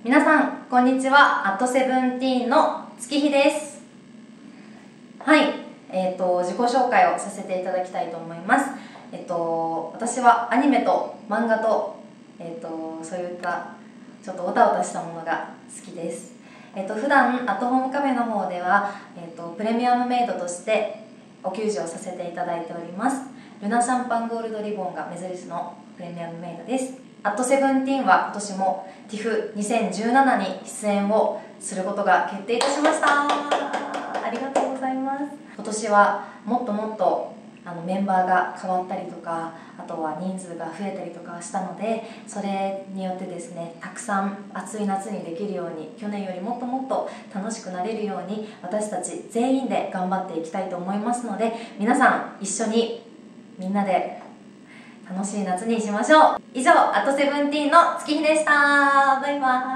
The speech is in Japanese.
皆さんこんにちは。@17の月日です。はい、自己紹介をさせていただきたいと思います。私はアニメと漫画と、そういったちょっとオタオタしたものが好きです。普段アットホームカフェの方では、プレミアムメイドとしてお給仕をさせていただいております。ルナシャンパンゴールドリボンが目印のプレミアムメイドです。@17は今年も TIFF2017 に出演をすることが決定いたしました。ありがとうございます。今年はもっともっとメンバーが変わったりとか、あとは人数が増えたりとかしたので、それによってですね、たくさん暑い夏にできるように、去年よりもっともっと楽しくなれるように私たち全員で頑張っていきたいと思いますので、皆さん一緒にみんなで楽しい夏にしましょう。以上、@17の月日でした。バイバイ。